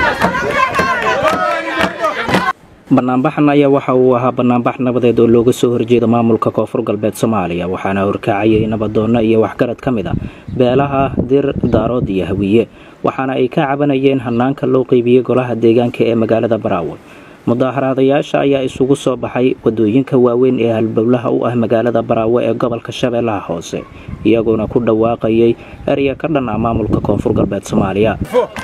barnaamijkan ayaa waxa uu ahaa barnaamij nabadeed oo looga soo horjeedo maamulka Koonfur Galbeed Soomaaliya waxaana horkacayay nabadoon iyo waxgarad kamid ah beelaha Dir Daarood iyo Hawiye waxaana ay ka cabanayeen hanaanka loo qaybiyay golaha deegaanka ee magaalada Baraawe mudaharaadayaasha ayaa isugu soo baxay wadooyinka waaweyn ee halbowlaha u ah magaalada Baraawe ee gobolka Shabeellaha Hoose iyagoo ku dhawaaqayay eriya ka dhan ah maamulka Koonfur Galbeed Soomaaliya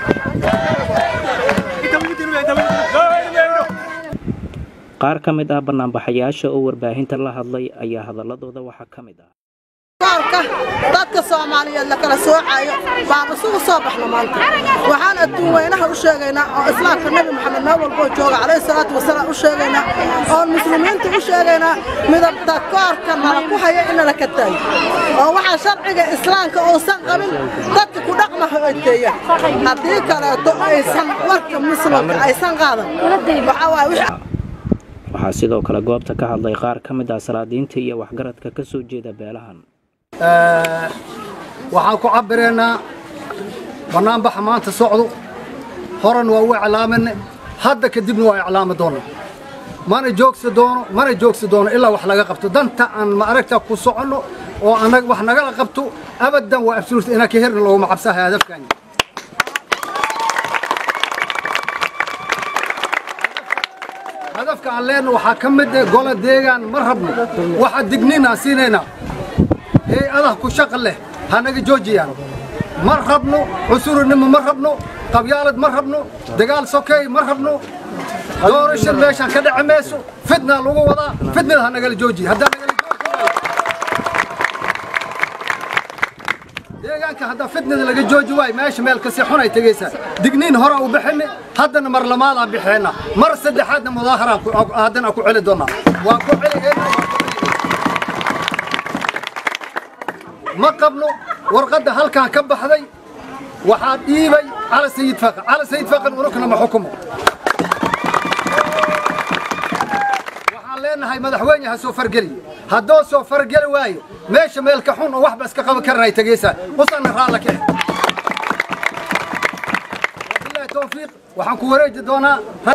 qaar ka mid ah barnaamijyaasha oo warbaahinta la hadlay ayaa hadaladooda waxa ka mid ah dadka Soomaaliyeed la kala soocayo baan isugu soo baxno maanta waxaan adduunweynaha u sheegaynaa oo islaamka nabi maxamed nawalbo jooga calayhi salaatu wasalaam u sheegaynaa oo muslimiinta u sheegaynaa midabta koorka nala ku haya in la ka taayo oo waxa sharciga islaamka oo san qabin dadka ku dhaqmaha ay teeyaan hadii kale aysan warka muslimka aysan qaadan waxaa sidoo kale goobta ka hadlay qaar ka mid ah salaadiinta iyo waxgaradka ka soo jeeda beelahan waxaan ku cabireynaa barnaamij maanta socdo horan waa u iclaamin hadda kadibna waa iclaami doona mana joogsi doono ilaa wax laga qabto danta aan ma aragta ku socono oo anaga wax naga qabto abadan waa absolute ina ka hirna loo macabsaha hadafkan hadafka aan leenahay waxa kamid ah gola deegaan ma rabno waxa dignina siinayna هذا كشغل له هنجي جوجيان مرحبنو عسورنا مرحبنو قبيالة مرحبنو دجال سوكي مرحبنو دورش ليش عن كده عميسو فتنا لوجو وضع فتنا هنجي جوجي هذا نجي جوجي هذا فتنا اللي جوجي واي ماشي مالك سيحنا يتجيسا دقنين هرا وبحنا هذا مر لما لا بحنا مر سد حدنا مظاهرة هذا أكو على دونا وأكو على ما قبله ورقده هلكان كبخدي waxaa dhiibay على سيد فقر وركنا ما حكمه waxaan leenahay madaxweynaha soo fargali hadoo soo fargali waayo meesha meel ka xun oo wax bas ka qaban karnay tageysa wasan raalka billahi tawfiiq waxaan ku wareeji doonaa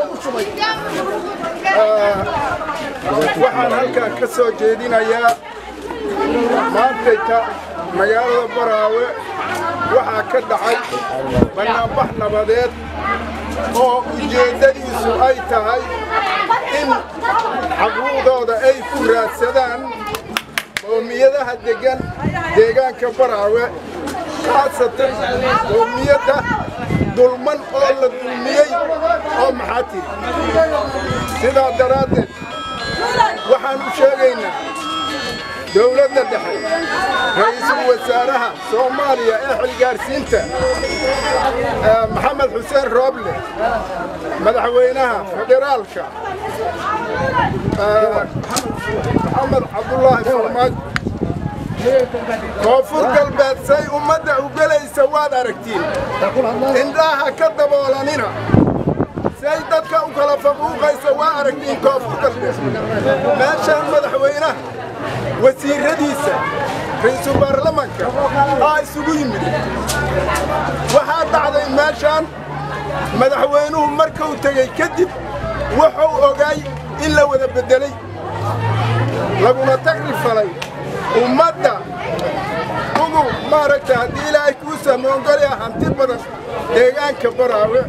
waxaan halka ka soo jeedinayaa maanta magaalada Baraawe waxa ka dhacay barnaamij nabadeed oo ujeedadiisu ay tahay in xaquuqdooda ay ku raadsadaan qoomiyadaha deegaanka Baraawe khaasatan qoomiyada dulman oo la dulmiyay oo maxaati sida daraadeed waxaan u sheegaynaa dawladda dhexe ra'iisul wasaaraha Soomaaliya ee xilgaarsiinta Maxamed Xuseen Rooble madaxweynaha federaalka Maxamed Cabdullaahi Farmaajo Koonfur Galbeed say ummadda u galaysa waad aragtiin indhaha ka daboolanina say dadka u kala faquuqaysa waa aragtiin Koonfur Galbeed meeshaan madaxweynaha wasiiradiisa ra'iisul baarlamaanka isugu yimid waxaa dhacday meeshaan madaxweynuhu markuu tagay kadib wuxuu ogaay in la wada bedelay laguna tagrifalay ummadda ugu maaragta haddii ilaahay kuu samoongolaya hanti badan deegaanka Baraawe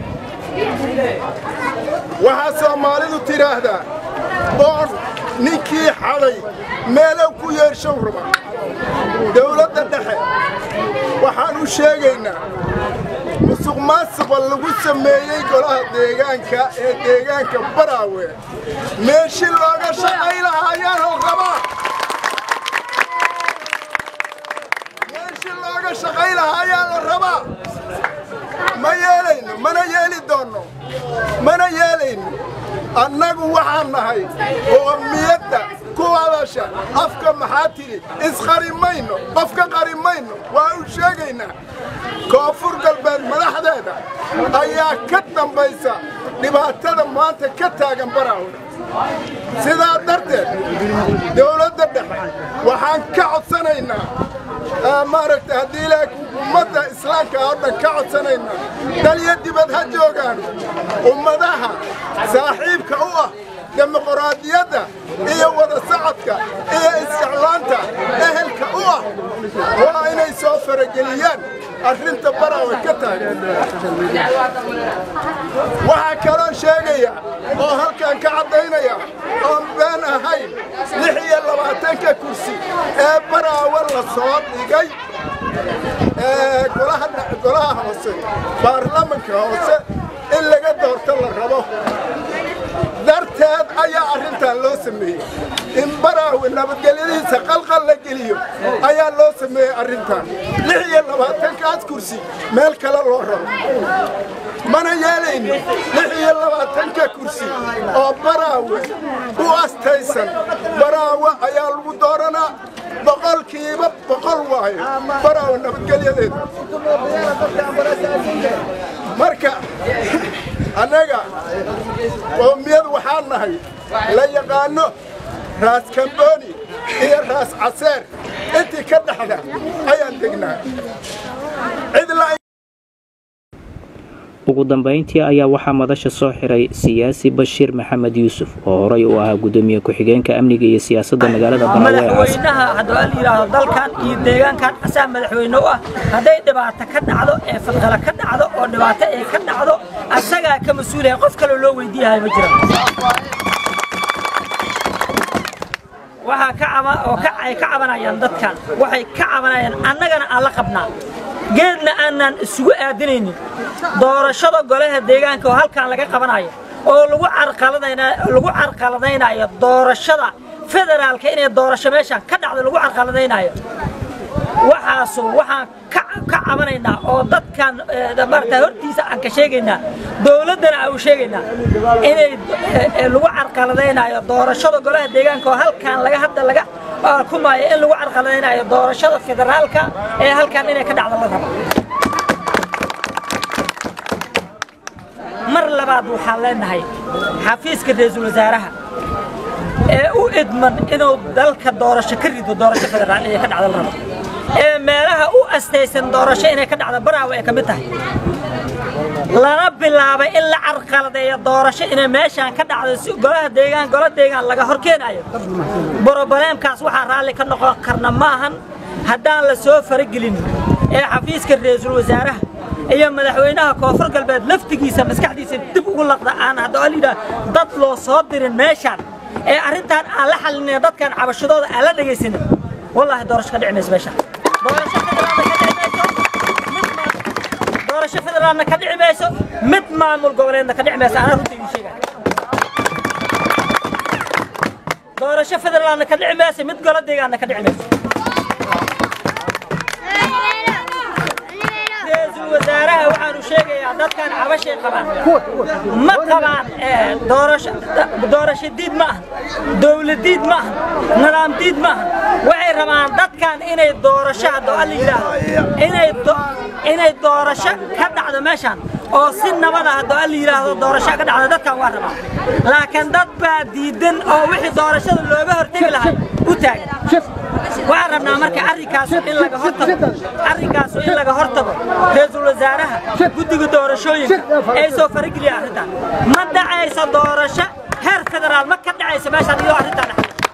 waxaa Soomaalidu tiraahdaa boor ninkii xaday meelow ku yeeshow raba dawladda dhexe waxaan u sheegaynaa musuqmaasuq lagu sameeyay golaha deegaanka ee deegaanka Baraawe meeshii looga shaqay lahaayeen rabaa meeshii looga shaqay lahaayeen rabaa ma yeelayno mana yeeli doono mana yeelayno annagu waxaan nahay qoomiyadda ku hadasha afka maxaa tiri isqarimayno qofka qarimayno waa u sheegaynaa Koonfur Galbeed madaxdeeda ayaa ka dambaysa dhibaatada maanta ka taagan Baraawe sidaa darteed dawladda dhexe waxaan ka codsanaynaa maaragtay haddii laakiin ummadda islaamka oo dhan ka codsanayna dalya dibad ha joogaan ummadaha saaxiibka u ah dimuqraadiyadda iyo wada socodka iyo isjeclaanta ehelka u ah waa inay soo farageliyaan arrinta Baraawe ka taagan waxaa kaloo sheegaya oo halkan ka caddaynaya oon been ahayn 26 kursi ee Baraawe la soo dhigay golaha hoose baarlamaanka hoose in laga doorto la rabo darteed ayaa arrintan loo sameeyay in Baraawe nabadgelyadiisa qalqal la geliyo ayaa loo sameeyay arrintan 26 kursi meel kale loo rabo mana yeelayno 26 kursi oo Baraawe u astaysan Baraawe ayaa lagu dooranaa boqolkiiba boqol waaye Baraawe nabadgelyadeeda marka anaga qoomiyad waxaan nahay la yaqaano raas Kamboni iyo raas Caseer intii ka dhaxda ayaan degnaa ugu dambeyntii ayaa waxaa madasha soo xiray siyaasi Bashiir Maxamed Yuusuf oo horay u ahaa gudoomiye ku-xigeenka amniga iyo siyaasadda magaalada Baraawe madaxweynaha hadda yiraahdo dalkan iyo deegaankan asaa madaxweyne u ah haday dhibaato ka dhacdo ee fadqala ka dhacdo oo dhibaato ay ka dhacdo asaga ka mas'uul ah qof kale loo weydiiyahay ma jiro waxa ka cabanayaan dadkan waxay ka cabanayaan annagana aan la qabnaa geedna aanan isugu aadinaynin doorashada golaha deegaanka oo halkan laga qabanayo oo lagu carqaladaynayo doorashada federaalka inay doorasho meesha ka dhacdo lagu carqaladaynayo waxaan ka cabanaynaa oo dadkan marta hortiisa aan ka sheegaynaa dawladana aan u sheegaynaa inay lagu carqaladaynayo doorashada golaha deegaanka oo halkan laga kumaayo in lagu carqaladaynayo doorashada federaalka ee halkan inay ka dhacdo la rabo mar labaad waxaan leenahay xafiiska ra'iisul wasaaraha ee u idman inuu dalka doorasho ka rido doorasho federaal ee ka dhacdo la rabo ee meelaha u astaysan doorasho inay ka dhacdo Baraawe ay ka mid tahay lana bilaabay in la carqaladeeyo doorasho inay meeshan ka dhacdo si golaha deegaan laga horkeenayo borobareemkaas waxa raali ka noqon karna maahan haddaan la soo faragelin ee xafiiska ra'iisul wasaaraha iyo madaxweynaha koonfur galbeed laftigiisa maskaxdiisa dib ugu laqda aan hadda dad loo soo dirin meeshan ee arrintan aan la xalinay dadkan cabashadooda aan la dhageysan wallahi doorasho ka dhicmayso meeshan doorasho federaalna ka dhicmayso mid maamul goboleedna ka dhicmayso ana runtii sheegay doorasho federaalna ka dhicmayso mid golo deegaanna ka dhicmayso wasaaraha waxaanu sheegayaa dadkan cabashay qabaan ma qabaan doorasho diid ma aha dawlad diid ma aha nidaam diid ma aha waxay rabaan dadkan inay doorasho inay doorasho ka dhacdo meeshan oo si nabad ah hadda la yiraahdo doorasho ka dhacdo dadkan waa rabaan laakiin dad baa diidan oo wixii doorashada looga hortagi lahaa u taagan waxaan rabnaa marka arrinkaas in laga hortago ra'iisul wasaaraha guddiga doorashooyinka ay soo farageliyaan arrintan ma dhacayso doorasho heer federaal ma ka dhacayso meeshan iyo arrintan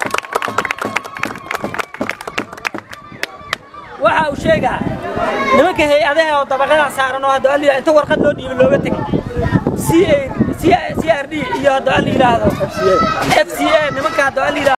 waxa uu sheegaa nimanka hay'adaha oo dabaqada saaran oo hadda inta warqad loo dhiibay looga tagay CRD iyo hadda la yiraahdo FCA nimanka hadda